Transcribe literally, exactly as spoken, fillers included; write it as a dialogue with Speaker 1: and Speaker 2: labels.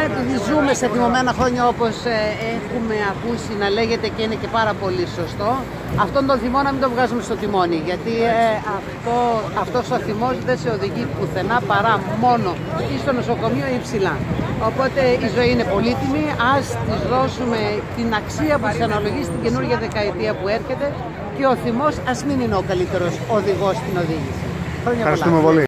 Speaker 1: επειδή ζούμε σε θυμωμένα χρόνια, όπως ε, έχουμε ακούσει να λέγεται και είναι και πάρα πολύ σωστό, αυτόν τον θυμό να μην τον βγάζουμε στο τιμόνι, γιατί ε, αυτό, αυτός ο θυμός δεν σε οδηγεί πουθενά παρά μόνο ή στο νοσοκομείο ή ψηλά. Οπότε η ζωή είναι πολύτιμη, ας της δώσουμε την αξία που της αναλογεί στην καινούργια δεκαετία που έρχεται και ο θυμός ας μην είναι ο καλύτερος οδηγός στην οδήγηση. Χρόνια πολλά.
Speaker 2: Ευχαριστούμε πολύ.